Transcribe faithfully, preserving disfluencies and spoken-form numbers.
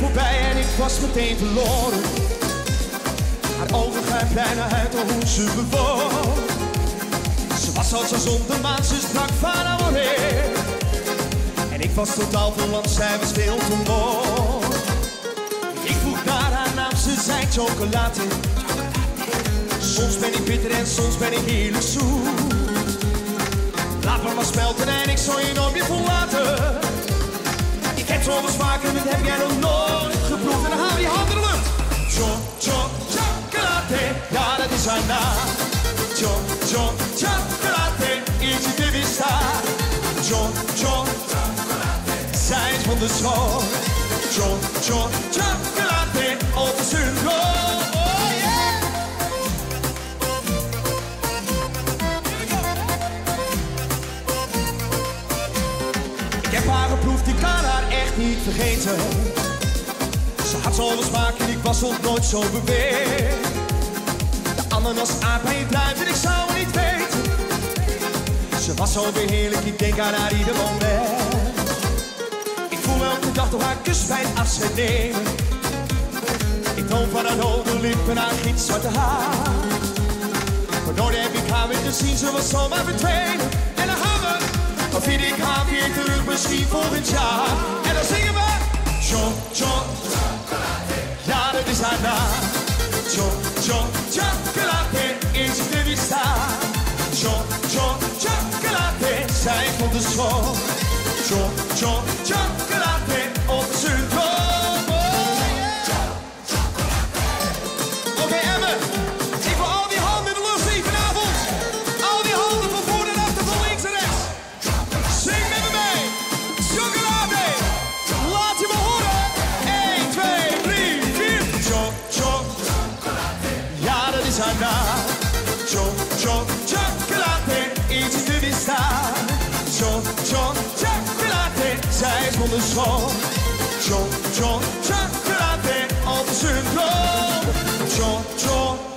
voorbij en ik was meteen verloren. Haar ogen gaan bijna uit hoe ze bewoog. Ze was als een zon, de maan, ze sprak van amore. En ik was totaal verwant, zij was veel te mooi. Ik vroeg naar haar naam, ze zei chocolade. Soms ben ik bitter en soms ben ik heerlijk zoet. Laat me maar smelten en ik zal je nooit meer verlaten. Ik heb zoveel smaken, dat heb jij nog nooit geproefd. En dan haal je handen in de lucht. Cho, cho, chocolate, ja dat is haar naam. Cho, cho, chocolate, eentje te weerstaan. Cho, cho, chocolate, zij is van de school. Cho, cho, chocolate, op de synchroon. Oh yeah! Ik heb haar geproefd, ik kan haar echt niet vergeten. Ze had zoveel smaak en ik was nog nooit zo beweerd. De ananas, aap en druif en ik zou het niet weten. Ze was zo weer heerlijk, ik denk aan haar ieder moment. Ik voel elke dag door haar kus bij het afscheid nemen. Ik droom van haar rode lippen, haar gitzwarte haar. Maar nooit heb ik haar weer gezien, ze was zomaar verdwenen. En dan gaan we, dan vind ik haar weer terug, misschien volgend jaar. En dan zingen we, cho, cho, chocolate, ja dat is haar naam. Cho, cho, chocolate, is het er weer staan. Cho, cho, chocolate, zij vond de school. Cho, cho, chocolate, op zijn droom. Oké, Emmen, ik wil al die handen in de lucht zien vanavond. Al die handen van voor en achter, van links en rechts. Zing met me mee. Chocolade, laat je me horen. één, twee, drie, vier. Cho, cho, chocolate, ja dat is haar naam. Cho, cho, chocolate, iets te weerstaan. Cho, cho, chocolate, zij is van de school. Cho, cho, chocolate, op zijn droom. Cho, cho.